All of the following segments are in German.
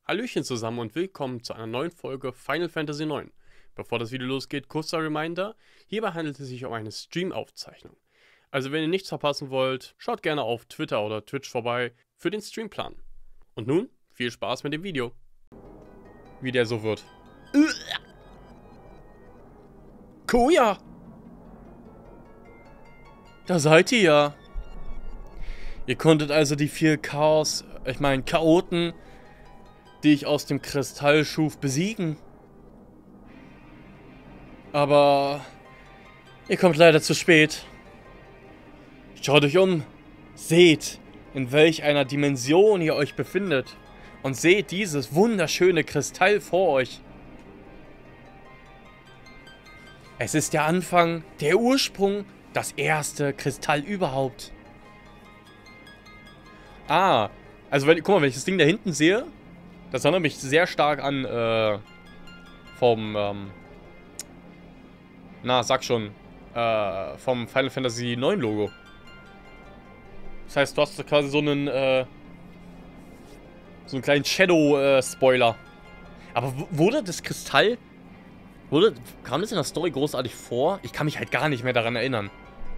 Hallöchen zusammen und willkommen zu einer neuen Folge Final Fantasy IX. Bevor das Video losgeht, kurzer Reminder, hierbei handelt es sich um eine Stream-Aufzeichnung. Also wenn ihr nichts verpassen wollt, schaut gerne auf Twitter oder Twitch vorbei für den Streamplan. Und nun, viel Spaß mit dem Video. Wie der so wird. Kuja! Da seid ihr ja. Ihr konntet also die 4 Chaoten, die ich aus dem Kristall schuf, besiegen. Aber ihr kommt leider zu spät. Schaut euch um. Seht, in welch einer Dimension ihr euch befindet. Und seht dieses wunderschöne Kristall vor euch. Es ist der Anfang, der Ursprung, das erste Kristall überhaupt. Ah, also guck mal, wenn ich das Ding da hinten sehe, das erinnert mich sehr stark an, vom Final Fantasy IX Logo. Das heißt, du hast quasi so einen kleinen Shadow-Spoiler. Aber wurde das Kristall, kam das in der Story großartig vor? Ich kann mich halt gar nicht mehr daran erinnern.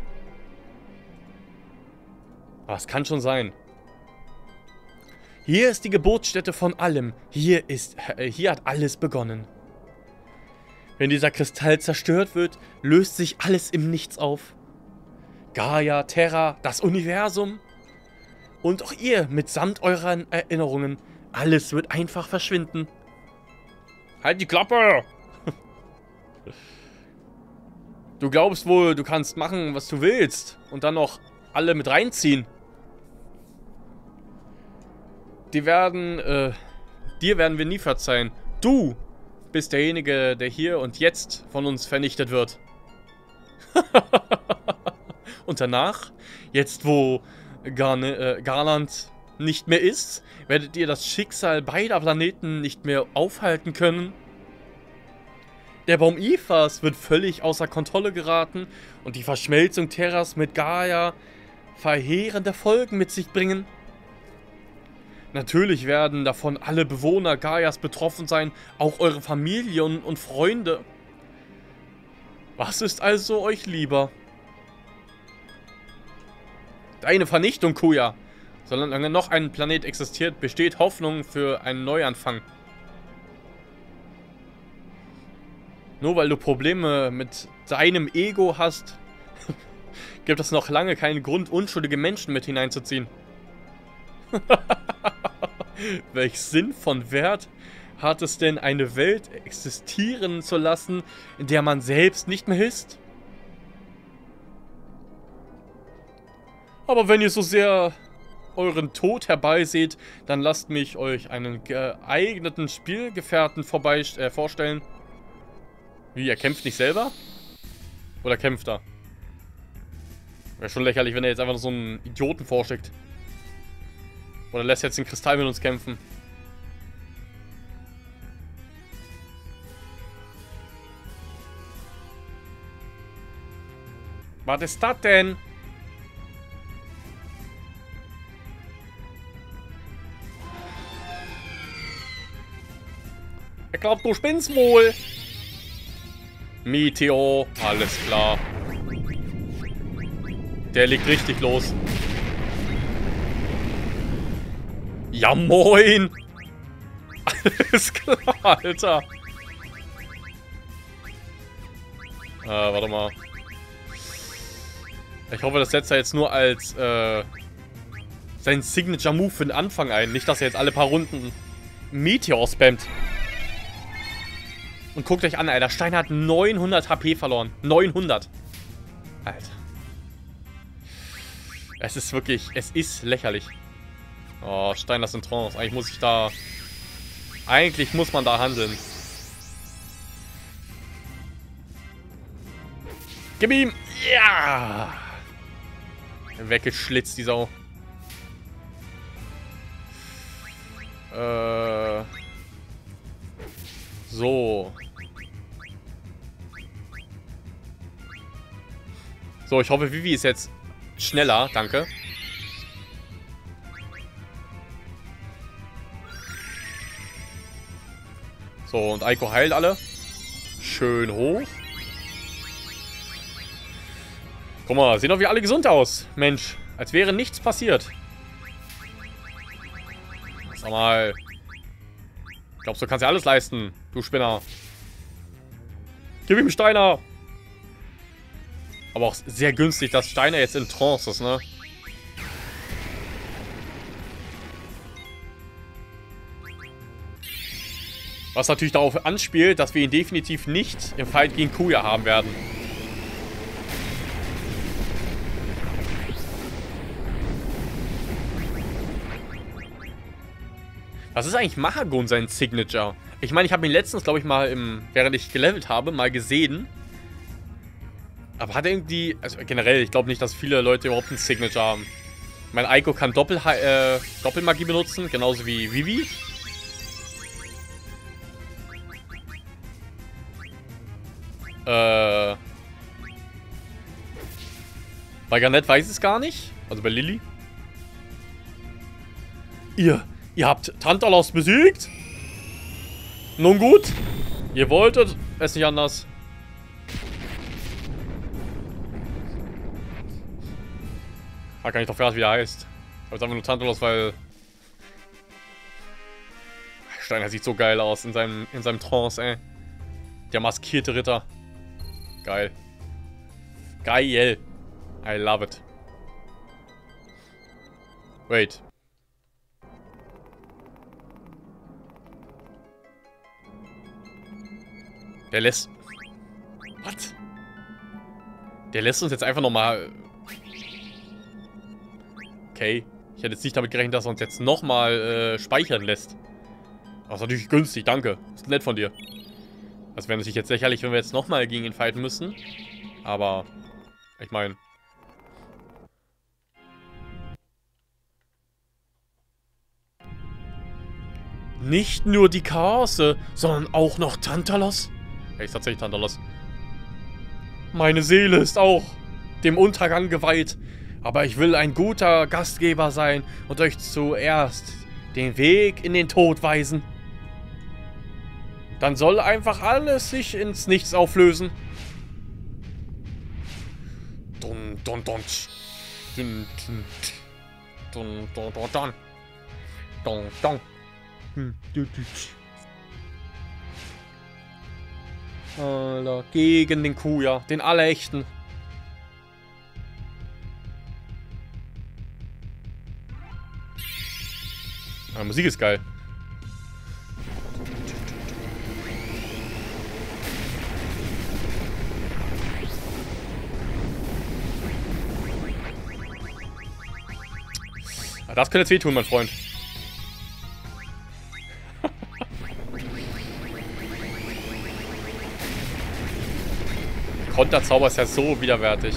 Aber es kann schon sein. Hier ist die Geburtsstätte von allem. Hier hat alles begonnen. Wenn dieser Kristall zerstört wird, löst sich alles im Nichts auf. Gaia, Terra, das Universum und auch ihr mitsamt euren Erinnerungen. Alles wird einfach verschwinden. Halt die Klappe! Du glaubst wohl, du kannst machen, was du willst und dann noch alle mit reinziehen. Dir werden wir nie verzeihen. Du bist derjenige, der hier und jetzt von uns vernichtet wird. Und danach, jetzt wo Garland nicht mehr ist, werdet ihr das Schicksal beider Planeten nicht mehr aufhalten können. Der Baum Ithas wird völlig außer Kontrolle geraten und die Verschmelzung Terras mit Gaia verheerende Folgen mit sich bringen. Natürlich werden davon alle Bewohner Gaias betroffen sein, auch eure Familien und Freunde. Was ist also euch lieber? Deine Vernichtung, Kuja. Solange noch ein Planet existiert, besteht Hoffnung für einen Neuanfang. Nur weil du Probleme mit deinem Ego hast, gibt es noch lange keinen Grund, unschuldige Menschen mit hineinzuziehen. Welch Sinn von Wert hat es denn, eine Welt existieren zu lassen, in der man selbst nicht mehr ist? Aber wenn ihr so sehr euren Tod herbeiseht, dann lasst mich euch einen geeigneten Spielgefährten vorstellen. Wie, er kämpft nicht selber? Oder kämpft er? Wäre schon lächerlich, wenn er jetzt einfach nur so einen Idioten vorschickt. Oder lässt jetzt den Kristall mit uns kämpfen. Was ist das denn? Ich glaub, du spinnst wohl. Meteor, alles klar. Der legt richtig los. Ja, moin! Alles klar, Alter. Warte mal. Ich hoffe, das setzt er jetzt nur als sein Signature-Move für den Anfang ein. Nicht, dass er jetzt alle paar Runden Meteor spammt. Und guckt euch an, Alter. Stein hat 900 HP verloren. 900. Alter. Es ist wirklich, es ist lächerlich. Oh, Stein, das in Trance. Eigentlich muss man da handeln. Gib ihm! Ja! Weggeschlitzt, die Sau. So. So, ich hoffe, Vivi ist jetzt schneller. Danke. So, und Aiko heilt alle. Schön hoch. Guck mal, sehen doch wie alle gesund aus. Mensch, als wäre nichts passiert. Sag mal. Glaubst du, kannst ja alles leisten, du Spinner. Gib ihm Steiner. Aber auch sehr günstig, dass Steiner jetzt in Trance ist, ne? Was natürlich darauf anspielt, dass wir ihn definitiv nicht im Fight gegen Kuya haben werden. Was ist eigentlich Mahagon sein Signature? Ich meine, ich habe ihn letztens, glaube ich, mal während ich gelevelt habe, mal gesehen. Aber hat er irgendwie... Also generell, ich glaube nicht, dass viele Leute überhaupt ein Signature haben. Mein Aiko kann Doppelmagie benutzen, genauso wie Vivi. Bei Garnet weiß ich es gar nicht. Also bei Lilly. Ihr habt Tantalos besiegt? Nun gut. Ihr wolltet es nicht anders. Ah, kann ich doch verraten, wie er heißt. Aber jetzt einfach nur Tantalos, weil... Steiner sieht so geil aus in seinem Trance, ey. Der maskierte Ritter. Geil. Geil. I love it. Wait. Der lässt... Was? Der lässt uns jetzt einfach nochmal... Okay. Ich hätte jetzt nicht damit gerechnet, dass er uns jetzt nochmal speichern lässt. Das ist natürlich günstig, danke. Das ist nett von dir. Das wäre natürlich jetzt lächerlich, wenn wir jetzt nochmal gegen ihn fighten müssen. Aber... Ich meine... Nicht nur die Chaose, sondern auch noch Tantalos. Ja, ist tatsächlich Tantalos. Meine Seele ist auch dem Untergang geweiht. Aber ich will ein guter Gastgeber sein und euch zuerst den Weg in den Tod weisen. Dann soll einfach alles sich ins Nichts auflösen. Dun, dun, dun. Dun, dun, dun, dun, dun, dun. Dun, dun. Alter, gegen den Kuya, den Allerechten. Die Musik ist geil. Das könnte jetzt wehtun, mein Freund. Konterzauber ist ja so widerwärtig.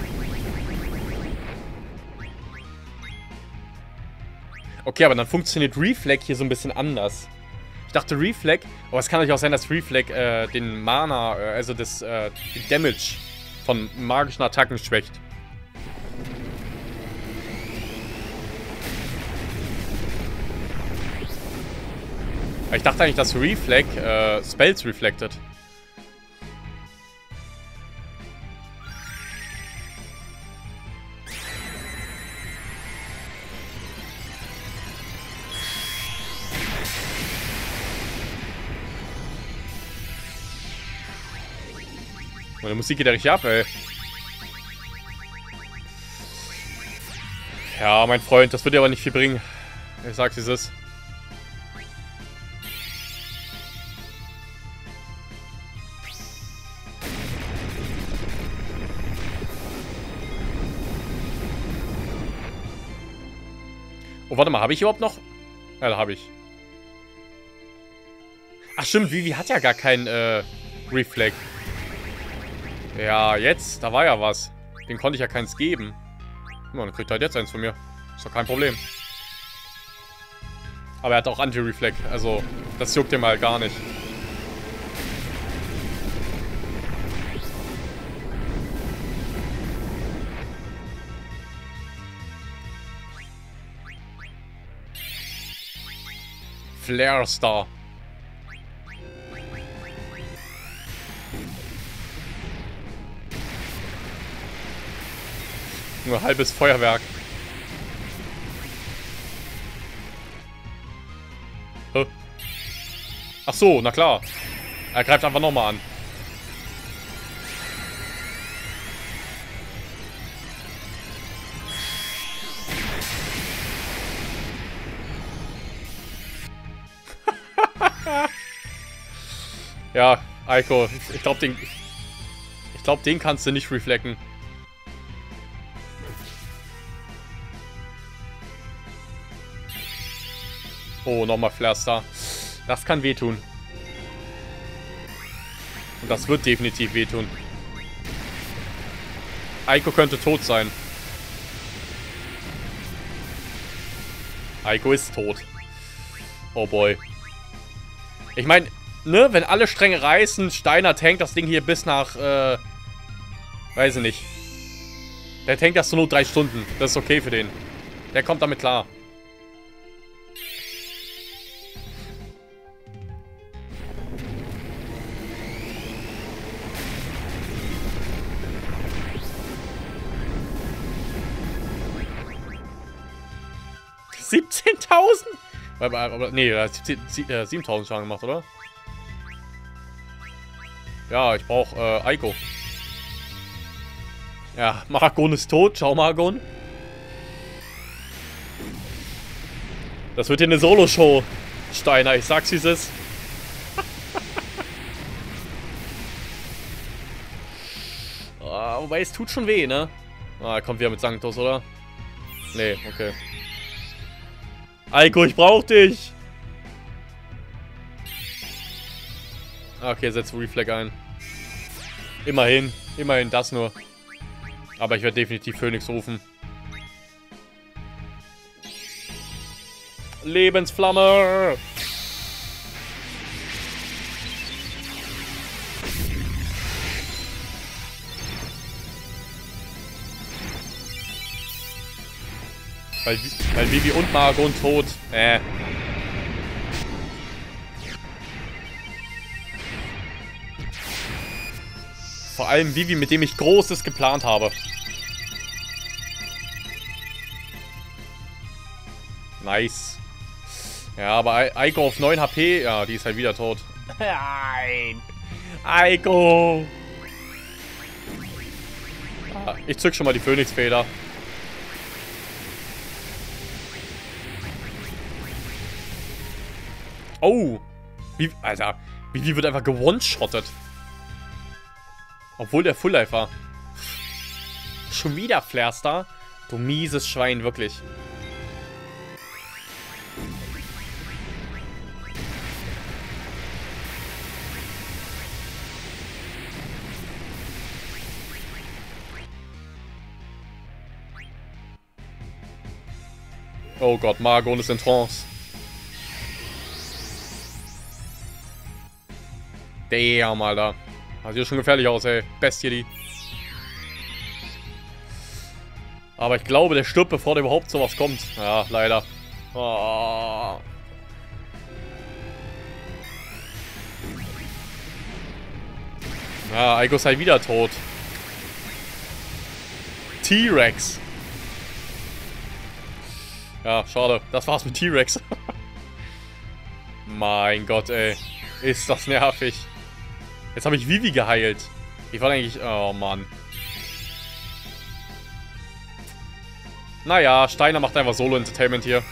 Okay, aber dann funktioniert Reflect hier so ein bisschen anders. Ich dachte Reflect, aber es kann natürlich auch sein, dass Reflect den Mana, also den Damage von magischen Attacken schwächt. Ich dachte eigentlich, dass Reflect Spells reflected. Meine Musik geht ja richtig ab, ey. Ja, mein Freund, das wird dir aber nicht viel bringen. Ich sag's, wie es ist. Oh, warte mal, habe ich überhaupt noch? Ja, da habe ich. Ach stimmt, Vivi hat ja gar keinen Reflect. Ja, jetzt, da war ja was. Den konnte ich ja keins geben. Ja, dann kriegt er halt jetzt eins von mir. Ist doch kein Problem. Aber er hat auch Anti-Reflect, also das juckt ihm halt gar nicht. Flare Star. Nur halbes Feuerwerk. Hä? Ach so, na klar. Er greift einfach nochmal an. Ja, Eiko, ich glaube, den kannst du nicht reflecken. Oh, nochmal Flaster. Das kann wehtun. Und das wird definitiv wehtun. Eiko könnte tot sein. Eiko ist tot. Oh boy. Ich meine, ne, wenn alle Stränge reißen, Steiner tankt das Ding hier bis nach, weiß ich nicht. Der tankt das nur 3 Stunden. Das ist okay für den. Der kommt damit klar. Aber nee, er hat 7.000 Schaden gemacht, oder? Ja, ich brauche Eiko. Ja, Maragon ist tot. Ciao, Maragon. Das wird hier eine Solo-Show, Steiner. Ich sag's, wie es ist. Wobei, es tut schon weh, ne? Ah, er kommt wieder mit Sanctus, oder? Nee, okay. Eiko, ich brauch dich! Okay, setz Reflex ein. Immerhin das nur. Aber ich werde definitiv Phoenix rufen. Lebensflamme! Weil Vivi und Maragon tot. Vor allem Vivi, mit dem ich Großes geplant habe. Nice. Ja, aber Eiko auf 9 HP. Ja, die ist halt wieder tot. Nein. Eiko. Ah, ich zück schon mal die Phönixfeder. Oh. Alter. Vivi wird einfach gewone-shottet. Obwohl der Full Life war. Schon wieder Flair-Star? Du mieses Schwein, wirklich. Oh Gott, Maragon ist in Trance. Damn, Alter. Das sieht schon gefährlich aus, ey. Bestie, die. Aber ich glaube, der stirbt, bevor der überhaupt sowas kommt. Ja, leider. Oh. Ja, Eiko ist halt wieder tot. T-Rex. Ja, schade. Das war's mit T-Rex. Mein Gott, ey. Ist das nervig. Jetzt habe ich Vivi geheilt. Ich war eigentlich... Oh, Mann. Naja, Steiner macht einfach Solo-Entertainment hier.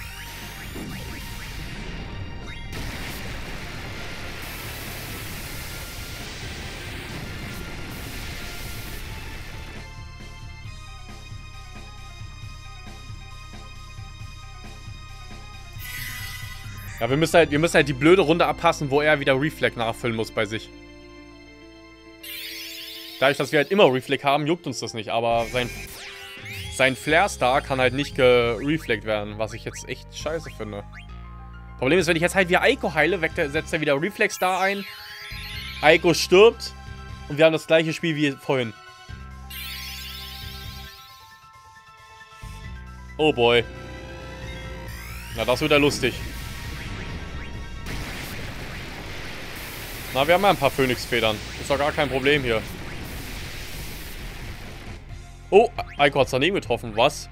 Ja, wir müssen halt die blöde Runde abpassen, wo er wieder Reflex nachfüllen muss bei sich. Dadurch, dass wir halt immer Reflex haben, juckt uns das nicht. Aber sein Flare-Star kann halt nicht gereflect werden, was ich jetzt echt scheiße finde. Problem ist, wenn ich jetzt halt wieder Eiko heile, setzt er wieder Reflex-Star ein. Eiko stirbt und wir haben das gleiche Spiel wie vorhin. Oh boy. Na, das wird ja lustig. Na, wir haben ja ein paar Phönixfedern. Ist doch gar kein Problem hier. Oh, Eiko hat's daneben getroffen. Was?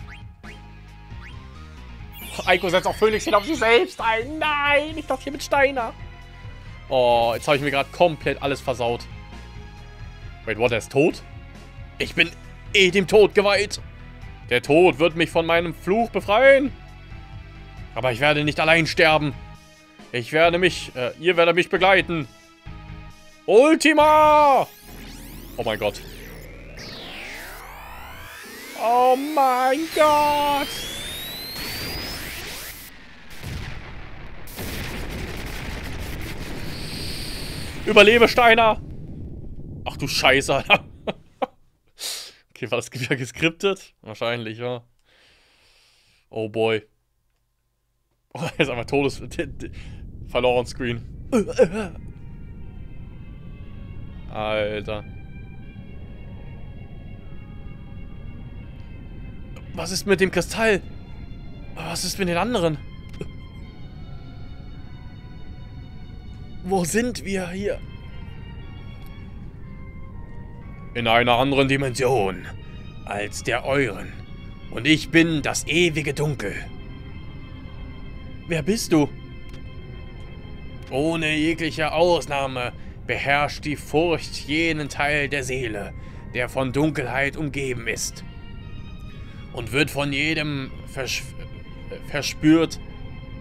Eiko setzt auch Phoenix auf sich selbst ein. Nein, ich doch hier mit Steiner. Oh, jetzt habe ich mir gerade komplett alles versaut. Wait, what, er ist tot? Ich bin eh dem Tod geweiht. Der Tod wird mich von meinem Fluch befreien. Aber ich werde nicht allein sterben. Ihr werdet mich begleiten. Ultima! Oh mein Gott. Oh mein Gott! Überlebe, Steiner! Ach du Scheiße, Alter. Okay, war das wieder geskriptet? Wahrscheinlich, ja. Oh boy. Oh, er ist einfach verloren Screen. Alter. Was ist mit dem Kristall? Was ist mit den anderen? Wo sind wir hier? In einer anderen Dimension als der euren. Und ich bin das ewige Dunkel. Wer bist du? Ohne jegliche Ausnahme beherrscht die Furcht jenen Teil der Seele, der von Dunkelheit umgeben ist. Und wird von jedem verspürt.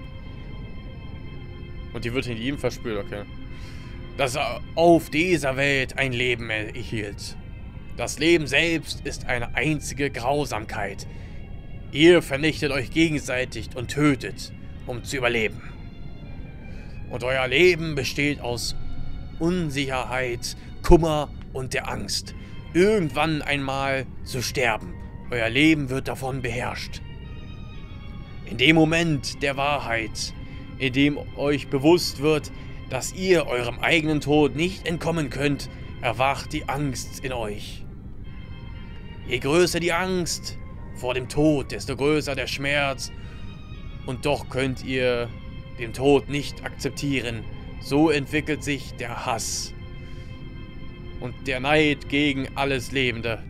Und die wird in jedem verspürt, okay. Dass er auf dieser Welt ein Leben erhielt. Das Leben selbst ist eine einzige Grausamkeit. Ihr vernichtet euch gegenseitig und tötet, um zu überleben. Und euer Leben besteht aus Unsicherheit, Kummer und der Angst, irgendwann einmal zu sterben. Euer Leben wird davon beherrscht. In dem Moment der Wahrheit, in dem euch bewusst wird, dass ihr eurem eigenen Tod nicht entkommen könnt, erwacht die Angst in euch. Je größer die Angst vor dem Tod, desto größer der Schmerz. Und doch könnt ihr den Tod nicht akzeptieren. So entwickelt sich der Hass und der Neid gegen alles Lebende.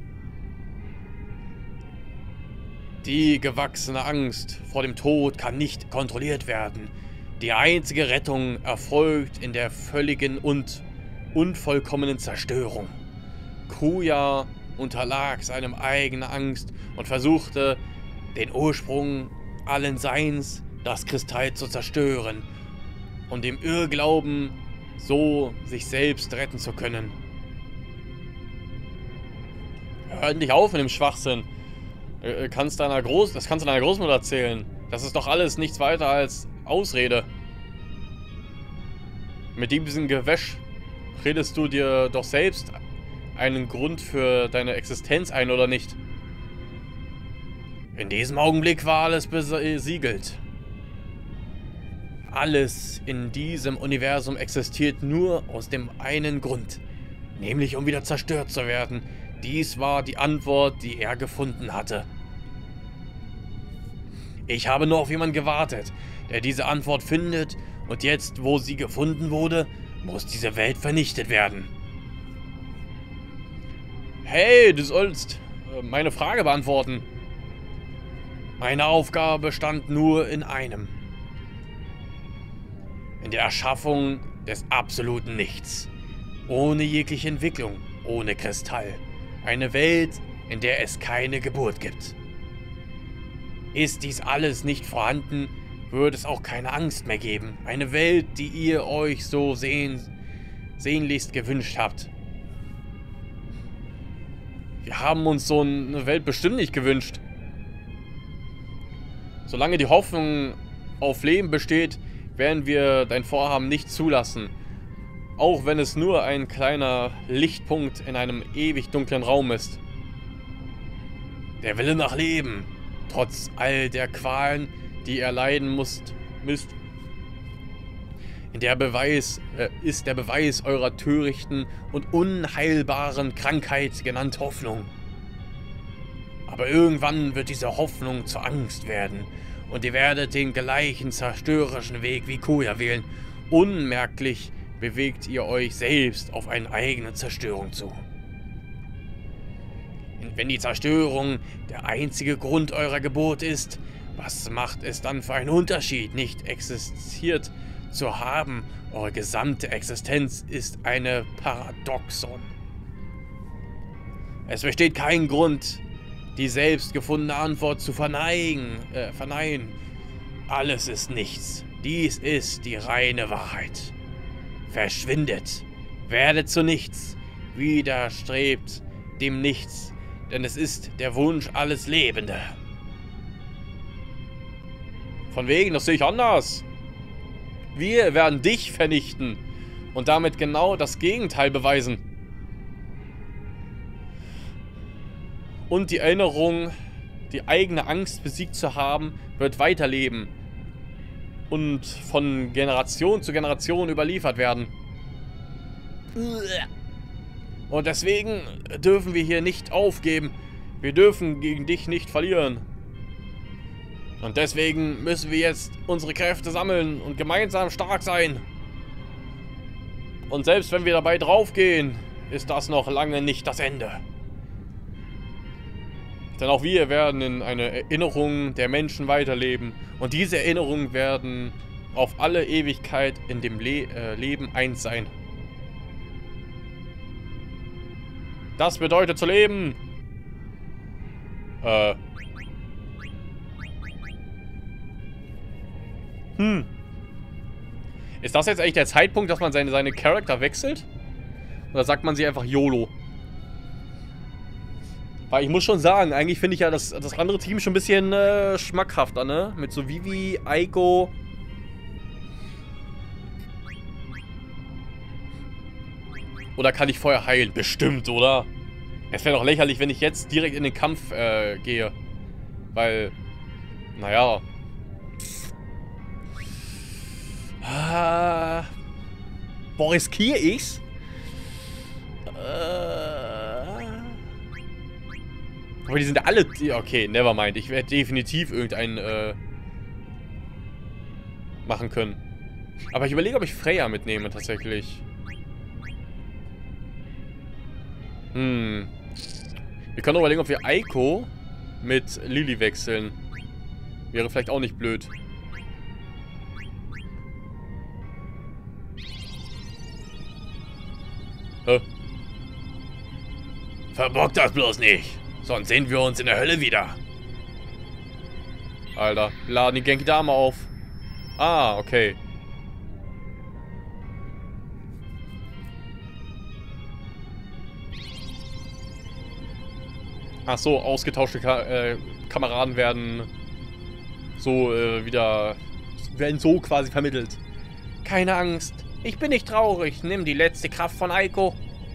Die gewachsene Angst vor dem Tod kann nicht kontrolliert werden. Die einzige Rettung erfolgt in der völligen und unvollkommenen Zerstörung. Kuja unterlag seinem eigenen Angst und versuchte, den Ursprung allen Seins, das Kristall, zu zerstören und dem Irrglauben, so sich selbst retten zu können. Hör nicht auf mit dem Schwachsinn. Das kannst du deiner Großmutter erzählen. Das ist doch alles nichts weiter als Ausrede. Mit diesem Gewäsch redest du dir doch selbst einen Grund für deine Existenz ein, oder nicht? In diesem Augenblick war alles besiegelt. Alles in diesem Universum existiert nur aus dem einen Grund, nämlich um wieder zerstört zu werden. Dies war die Antwort, die er gefunden hatte. Ich habe nur auf jemanden gewartet, der diese Antwort findet, und jetzt, wo sie gefunden wurde, muss diese Welt vernichtet werden. Hey, du sollst meine Frage beantworten. Meine Aufgabe bestand nur in einem. In der Erschaffung des absoluten Nichts. Ohne jegliche Entwicklung, ohne Kristall. Eine Welt, in der es keine Geburt gibt. Ist dies alles nicht vorhanden, würde es auch keine Angst mehr geben. Eine Welt, die ihr euch so sehnlichst gewünscht habt. Wir haben uns so eine Welt bestimmt nicht gewünscht. Solange die Hoffnung auf Leben besteht, werden wir dein Vorhaben nicht zulassen. Auch wenn es nur ein kleiner Lichtpunkt in einem ewig dunklen Raum ist. Der Wille nach Leben, trotz all der Qualen, die er leiden müsst, ist der Beweis eurer törichten und unheilbaren Krankheit genannt Hoffnung. Aber irgendwann wird diese Hoffnung zur Angst werden und ihr werdet den gleichen zerstörerischen Weg wie Kuja wählen. Unmerklich bewegt ihr euch selbst auf eine eigene Zerstörung zu. Wenn die Zerstörung der einzige Grund eurer Geburt ist, was macht es dann für einen Unterschied, nicht existiert zu haben? Eure gesamte Existenz ist eine Paradoxon. Es besteht kein Grund, die selbst gefundene Antwort zu verneinen. Alles ist nichts. Dies ist die reine Wahrheit. Verschwindet, werdet zu nichts, widerstrebt dem Nichts, denn es ist der Wunsch alles Lebende. Von wegen, das sehe ich anders. Wir werden dich vernichten und damit genau das Gegenteil beweisen. Und die Erinnerung, die eigene Angst besiegt zu haben, wird weiterleben und von Generation zu Generation überliefert werden. Und deswegen dürfen wir hier nicht aufgeben. Wir dürfen gegen dich nicht verlieren. Und deswegen müssen wir jetzt unsere Kräfte sammeln und gemeinsam stark sein. Und selbst wenn wir dabei draufgehen, ist das noch lange nicht das Ende. Denn auch wir werden in einer Erinnerung der Menschen weiterleben. Und diese Erinnerungen werden auf alle Ewigkeit in dem Leben eins sein. Das bedeutet zu leben. Ist das jetzt eigentlich der Zeitpunkt, dass man seine Charakter wechselt? Oder sagt man sie einfach YOLO? Weil ich muss schon sagen, eigentlich finde ich ja das andere Team schon ein bisschen schmackhafter, ne? Mit so Vivi, Aiko. Oder kann ich vorher heilen? Bestimmt, oder? Es wäre doch lächerlich, wenn ich jetzt direkt in den Kampf gehe. Weil, naja. Boah, riskiere ich's? Aber die sind ja alle... Okay, nevermind. Ich werde definitiv irgendeinen machen können. Aber ich überlege, ob ich Freya mitnehme, tatsächlich. Wir können überlegen, ob wir Aiko mit Lily wechseln. Wäre vielleicht auch nicht blöd. Verbock das bloß nicht. Sonst sehen wir uns in der Hölle wieder. Alter, laden die Genki-Dame auf. Ah, okay. Ach so, ausgetauschte Kameraden werden so werden so quasi vermittelt. Keine Angst, ich bin nicht traurig. Nimm die letzte Kraft von Aiko.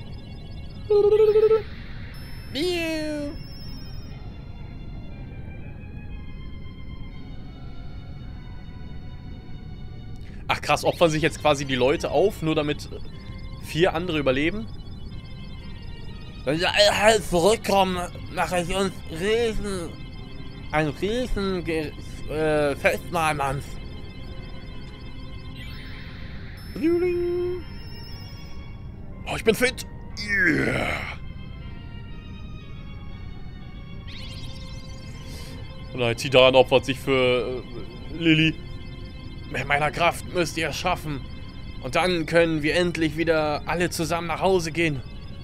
Ach krass, opfern sich jetzt quasi die Leute auf, nur damit 4 andere überleben? Wenn sie alle halt zurückkommen, mache ich uns ein riesen Festmahl, Mann. Oh, ich bin fit. Yeah. Nein, Titan opfert sich für Lily. Mit meiner Kraft müsst ihr es schaffen. Und dann können wir endlich wieder alle zusammen nach Hause gehen.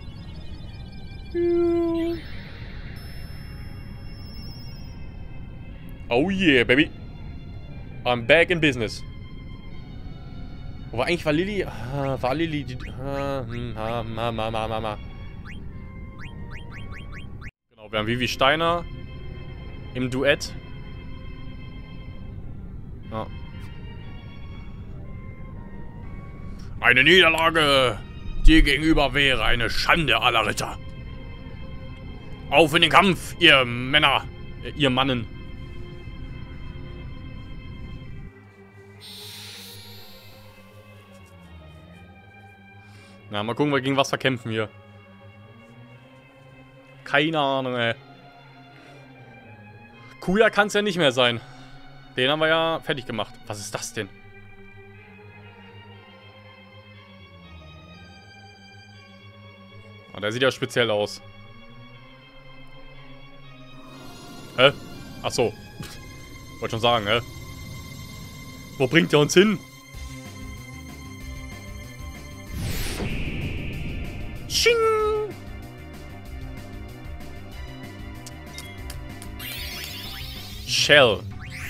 Oh yeah, baby. I'm back in business. Aber eigentlich war Lily... war Lily die... Genau, wir haben Vivi Steiner im Duett. Ja. Eine Niederlage dir gegenüber wäre eine Schande aller Ritter. Auf in den Kampf, ihr Männer, ihr Mannen. Na, mal gucken, gegen was wir kämpfen hier. Keine Ahnung, ey. Kuya kann es ja nicht mehr sein. Den haben wir ja fertig gemacht. Was ist das denn? Oh, der sieht ja speziell aus. Hä? Achso. Wollte schon sagen, hä? Wo bringt der uns hin? Sching! Shell.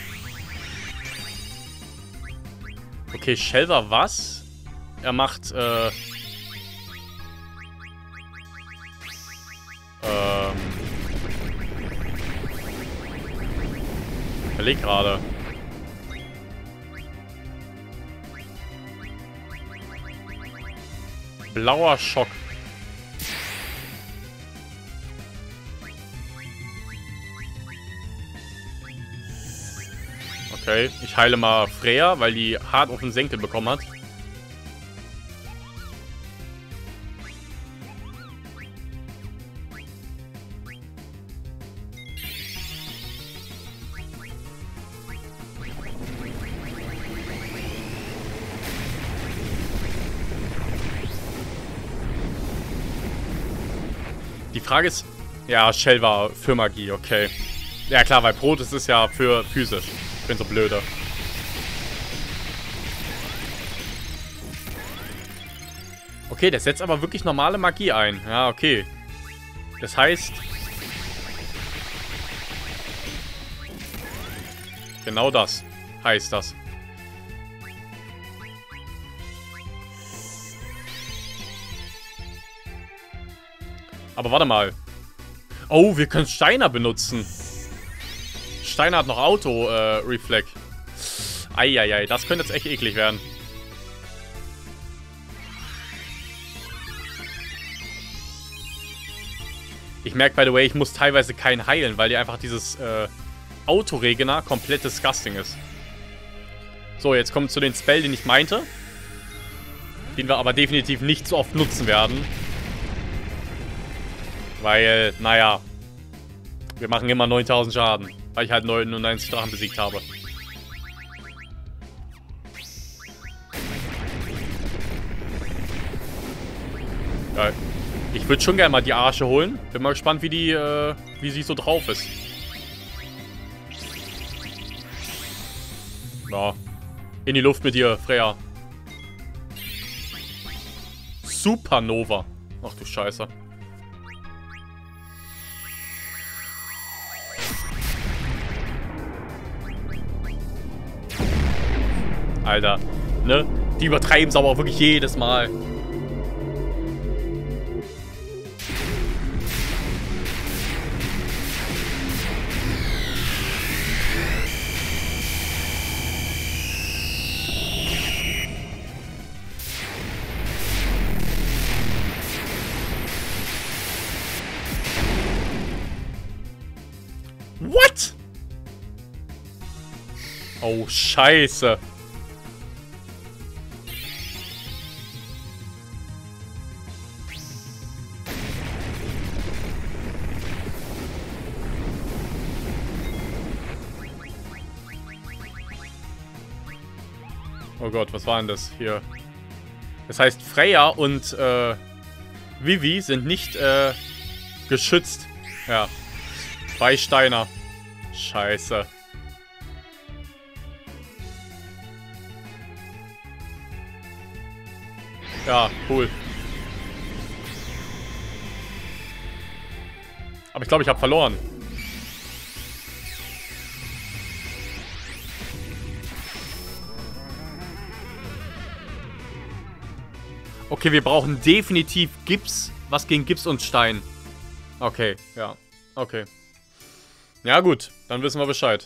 Okay, Shell war was? Er macht, überleg gerade. Blauer Schock. Okay, ich heile mal Freya, weil die hart auf den Senkel bekommen hat. Die Frage ist... Ja, Shell war für Magie, okay. Ja klar, weil Protis ist ja für physisch. Ich bin so blöde. Okay, der setzt aber wirklich normale Magie ein. Ja, okay. Das heißt... Genau das heißt das. Aber warte mal. Oh, wir können Steiner benutzen. Steiner hat noch Auto-Reflect. Eieiei, das könnte jetzt echt eklig werden. Ich merke, by the way, ich muss teilweise keinen heilen, weil dir einfach dieses Autoregner komplett disgusting ist. So, jetzt kommen wir zu den Spell, den ich meinte. Den wir aber definitiv nicht so oft nutzen werden. Weil, naja, wir machen immer 9000 Schaden, weil ich halt 99 Drachen besiegt habe. Geil. Ich würde schon gerne mal die Arsche holen. Bin mal gespannt, wie sie so drauf ist. Ja. In die Luft mit dir, Freya. Supernova. Ach du Scheiße. Alter, ne? Die übertreiben es aber auch wirklich jedes Mal. What? Oh, Scheiße. Oh Gott, was war denn das hier? Das heißt, Freya und Vivi sind nicht geschützt. Ja. Bei Steiner. Scheiße. Ja, cool. Aber ich glaube, ich habe verloren. Okay, wir brauchen definitiv Gips. Was gegen Gips und Stein? Okay, ja. Okay. Ja gut, dann wissen wir Bescheid.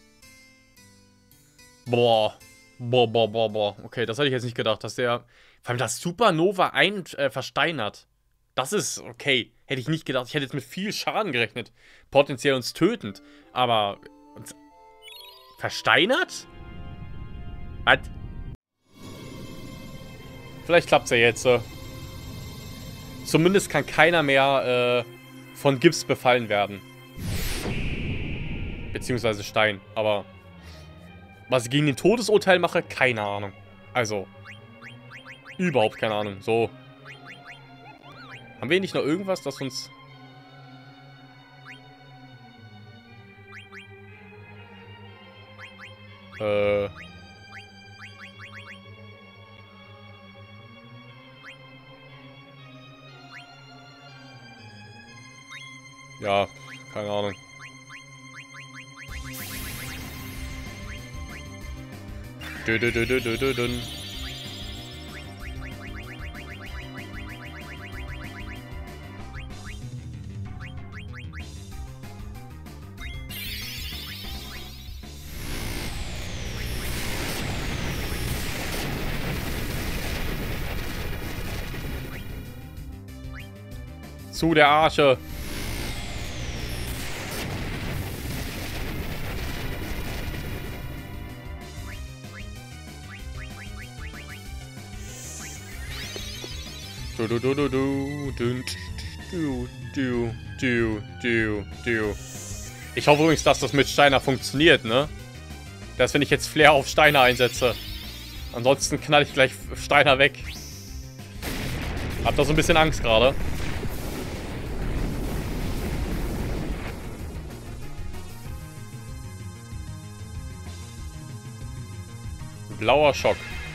Boah. Boah. Okay, das hätte ich jetzt nicht gedacht, dass der... Vor allem das Supernova versteinert. Das ist okay. Hätte ich nicht gedacht. Ich hätte jetzt mit viel Schaden gerechnet. Potenziell uns tötend. Aber... Versteinert? Was? Vielleicht klappt es ja jetzt. Zumindest kann keiner mehr von Gips befallen werden. Beziehungsweise Stein. Aber was ich gegen den Todesurteil mache, keine Ahnung. Also, überhaupt keine Ahnung. So. Haben wir nicht noch irgendwas, das uns... Ja, keine Ahnung. Dün. Zu der Arche. Ich hoffe übrigens, dass das mit Steiner funktioniert, ne? Dass wenn ich jetzt Flair auf Steiner einsetze. Ansonsten knall ich gleich Steiner weg. Hab da so ein bisschen Angst gerade. Blauer Schock.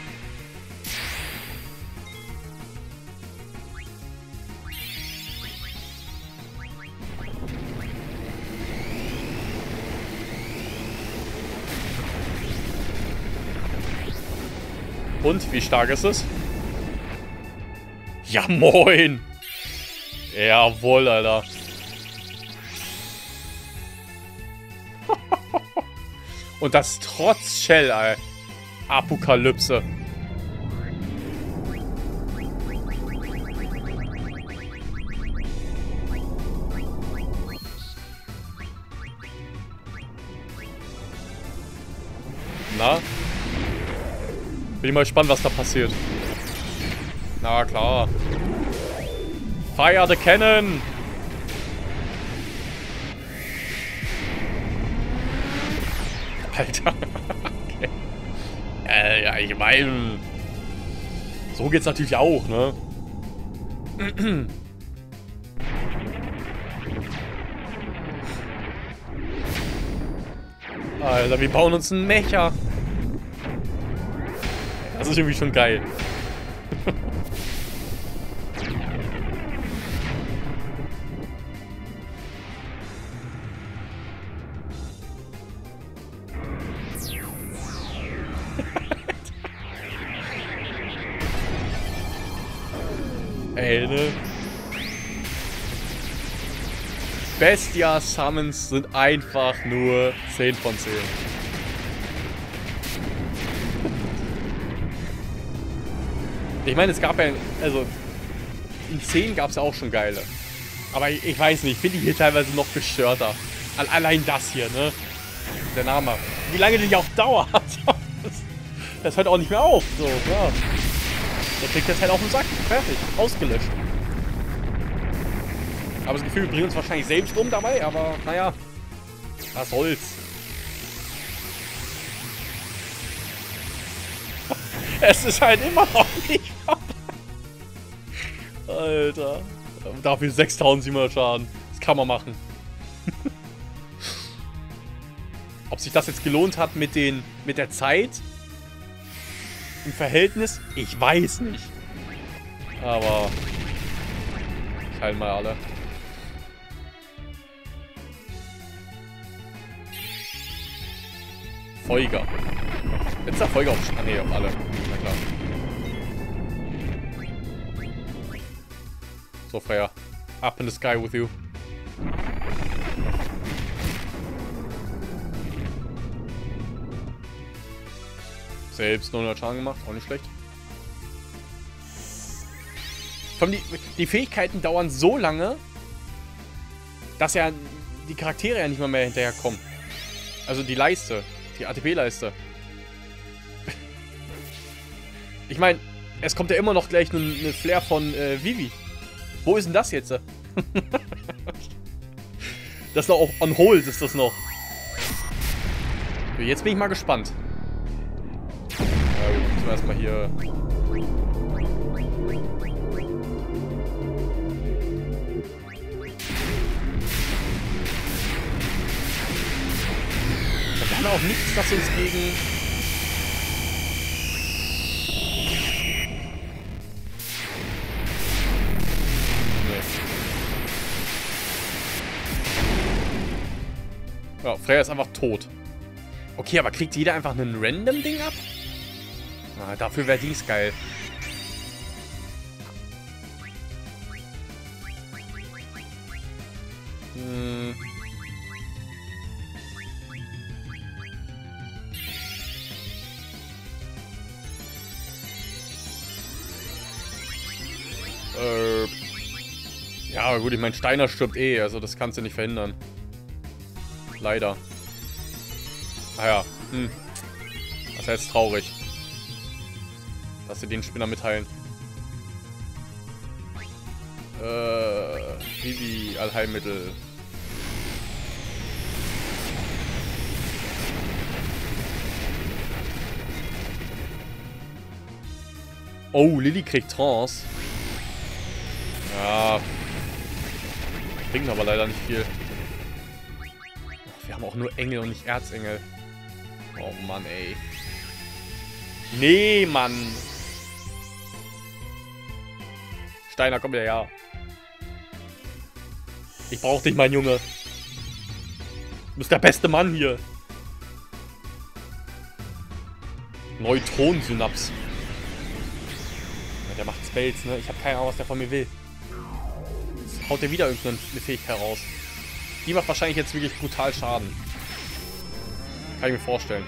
Und, wie stark ist es? Ja, moin! Jawohl, Alter. Und das trotz Shell, Alter. Apokalypse. Na? Bin ich mal gespannt, was da passiert. Na klar. Fire the Cannon! Alter. Okay. Ja, ich meine... So geht's natürlich auch, ne? Alter, wir bauen uns einen Mecha. Das ist irgendwie schon geil. Ey, ne? Bestia Summons sind einfach nur 10 von 10. Ich meine, es gab ja, also in 10 gab es ja auch schon geile. Aber ich weiß nicht, ich finde die hier teilweise noch gestörter. Allein das hier, ne? Der Name. Wie lange die auch dauert. Das hört auch nicht mehr auf. So, ja. Der kriegt jetzt halt auf den Sack. Fertig. Ausgelöscht. Aber das Gefühl, wir bringen uns wahrscheinlich selbst um dabei, aber naja. Was soll's. Es ist halt immer noch nicht vorbei. Alter. Dafür 6700 Schaden. Das kann man machen. Ob sich das jetzt gelohnt hat mit der Zeit im Verhältnis, ich weiß nicht. Aber ich heile mal alle. Feuger. Jetzt der Feuger auf... Ah, nee, auf alle. Na klar. So, Freya. Up in the sky with you. Selbst 900 Schaden gemacht, auch nicht schlecht. Vor allem die Fähigkeiten dauern so lange, dass ja die Charaktere ja nicht mal mehr hinterherkommen. Also die Leiste, die ATP-Leiste. Ich meine, es kommt ja immer noch gleich eine Flair von Vivi. Wo ist denn das jetzt? Das ist noch on hold, ist das noch. Jetzt bin ich mal gespannt. Ja, müssen wir erstmal hier... Wir haben auch nichts, das uns gegen Ja, Freya ist einfach tot. Okay, aber kriegt jeder einfach ein Random-Ding ab? Na, dafür wäre dies geil. Hm. Ja, gut, ich meine, Steiner stirbt eh, also das kannst du nicht verhindern. Leider. Ah ja, Das ist jetzt traurig. Dass sie den Spinner mitteilen. Vivi, Allheilmittel. Oh, Lilly kriegt Trance. Ja. Bringt aber leider nicht viel. Wir haben auch nur Engel und nicht Erzengel. Oh Mann, ey. Nee, Mann. Steiner, komm her. Ich brauch dich, mein Junge. Du bist der beste Mann hier. Neutronensynapse. Ja, der macht Spells, ne? Ich habe keine Ahnung, was der von mir will. Jetzt haut der wieder irgendeine Fähigkeit raus. Die macht wahrscheinlich jetzt wirklich brutal Schaden. Kann ich mir vorstellen.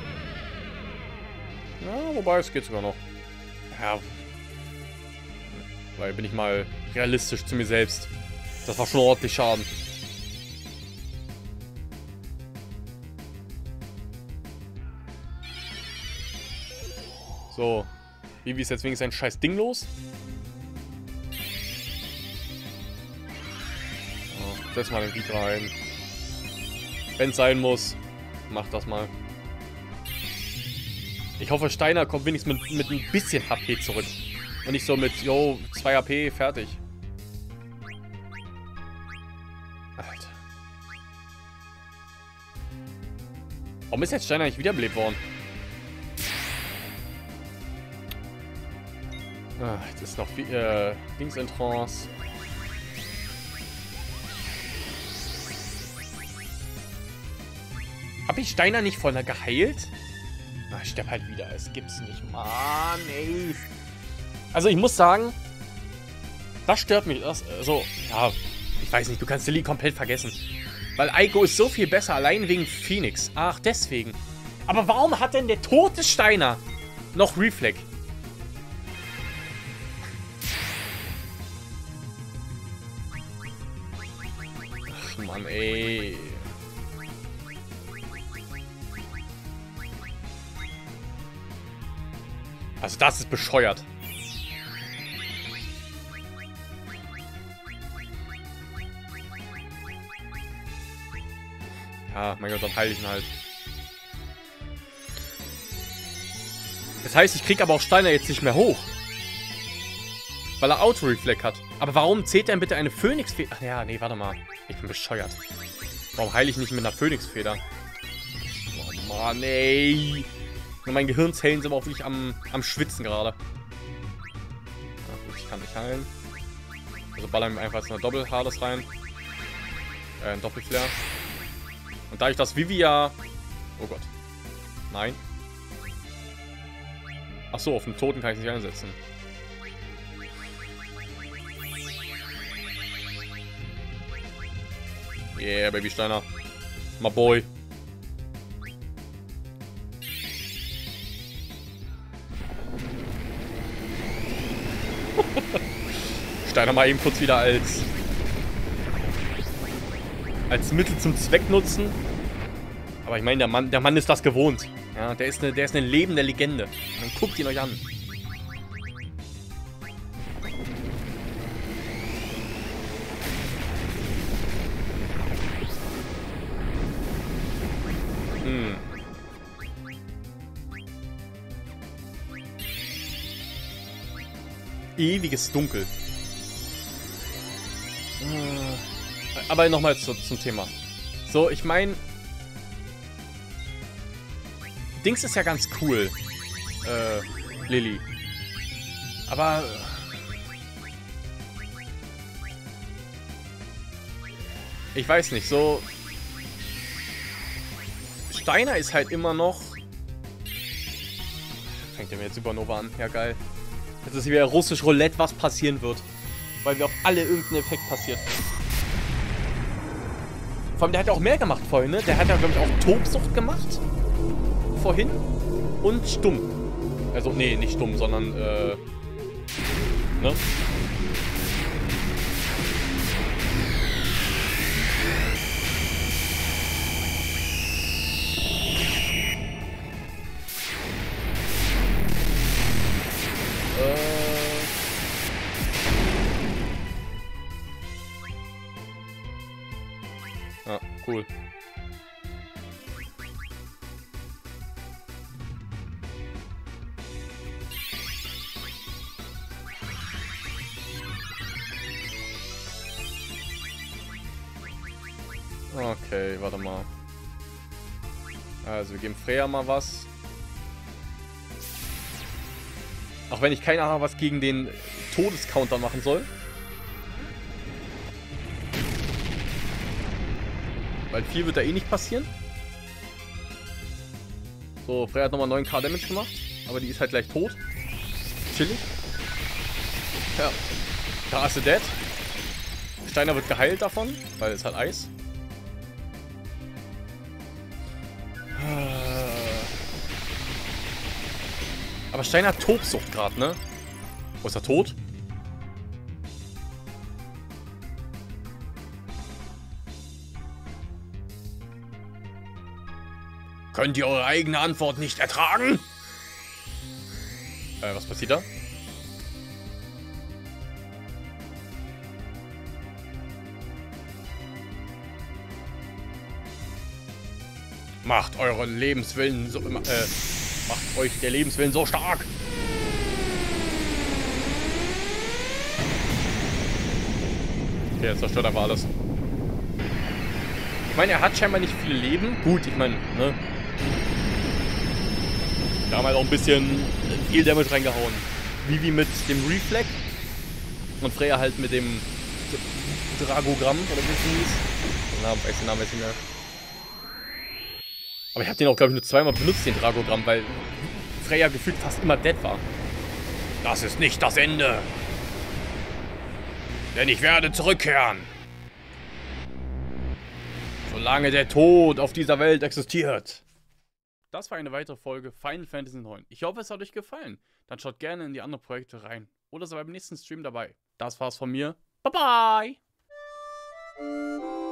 Ja, wobei, es geht sogar noch. Ja. Weil bin ich mal realistisch zu mir selbst. Das war schon ordentlich Schaden. So. Vivi ist jetzt wenigstens ein scheiß Ding los. So, setz mal den Beat rein. Wenn es sein muss, mach das mal. Ich hoffe, Steiner kommt wenigstens mit ein bisschen HP zurück. Und nicht so mit, yo, 2 HP, fertig. Alter. Warum ist jetzt Steiner nicht wiederbelebt worden? Ah, jetzt ist noch Dings in Trance. Hab ich Steiner nicht voll geheilt? Na, ich sterb halt wieder. Es gibt's nicht. Mann, ey. Also ich muss sagen, das stört mich. Also, ja, ich weiß nicht, du kannst Lilly komplett vergessen. Weil Eiko ist so viel besser, allein wegen Phoenix. Ach, deswegen. Aber warum hat denn der tote Steiner noch Reflect? Ach, Mann, ey. Also das ist bescheuert. Ja, mein Gott, dann heile ich ihn halt. Das heißt, ich krieg aber auch Steiner jetzt nicht mehr hoch. Weil er Auto-Reflect hat. Aber warum zählt denn bitte eine Phönixfeder? Ach ja, nee, warte mal. Ich bin bescheuert. Warum heile ich nicht mit einer Phönixfeder? Oh Mann, ey. Mein Gehirnzellen sind aber auch wirklich am Schwitzen gerade. Ja, gut, ich kann nicht heilen. Also ballern wir einfach jetzt eine Doppel-Hades rein. Ein Doppelflair. Und da ich das Vivi ja... Oh Gott. Nein. Achso, auf den Toten kann ich nicht einsetzen. Yeah, Baby Steiner. My boy. Steiner mal eben kurz wieder als Mittel zum Zweck nutzen. Aber ich meine, der Mann ist das gewohnt. Ja, der ist eine lebende Legende. Dann guckt ihn euch an. Ewiges Dunkel. Aber nochmal zum Thema. So, ich meine... Dings ist ja ganz cool. Lilly. Aber... Ich weiß nicht, so... Steiner ist halt immer noch... Fängt der mir jetzt Supernova an? Ja, geil. Jetzt ist wieder russisch Roulette, was passieren wird. Weil wir auf alle irgendein Effekt passiert. Vor allem, der hat ja auch mehr gemacht vorhin, ne? Der hat ja, glaube ich, auch Tobsucht gemacht. Vorhin. Und stumm. Also, nee, nicht stumm, sondern, ne? Ja, cool. Okay, warte mal. Also, wir geben Freya mal was. Auch wenn ich keine Ahnung was gegen den Todescounter machen soll. Weil viel wird da eh nicht passieren. So, Freya hat nochmal 9k Damage gemacht. Aber die ist halt gleich tot. Chillig. Ja. Da ist sie dead. Steiner wird geheilt davon, weil es hat Eis. Aber Steiner hat Tobsucht gerade, ne? Wo ist er tot? Könnt ihr eure eigene Antwort nicht ertragen? Was passiert da? Macht euren Lebenswillen so macht euch der Lebenswillen so stark. Okay, jetzt zerstört einfach alles. Ich meine, er hat scheinbar nicht viele Leben. Gut, ich meine, ne? Da haben wir halt auch ein bisschen viel Damage reingehauen. Vivi mit dem Reflect. Und Freya halt mit dem Dragogramm, oder wie es hieß. Den Namen weiß ich nicht mehr. Aber ich habe den auch, glaube ich, nur zweimal benutzt, den Dragogramm, weil Freya gefühlt fast immer dead war. Das ist nicht das Ende. Denn ich werde zurückkehren. Solange der Tod auf dieser Welt existiert. Das war eine weitere Folge Final Fantasy IX. Ich hoffe, es hat euch gefallen. Dann schaut gerne in die anderen Projekte rein. Oder seid beim nächsten Stream dabei. Das war's von mir. Bye bye!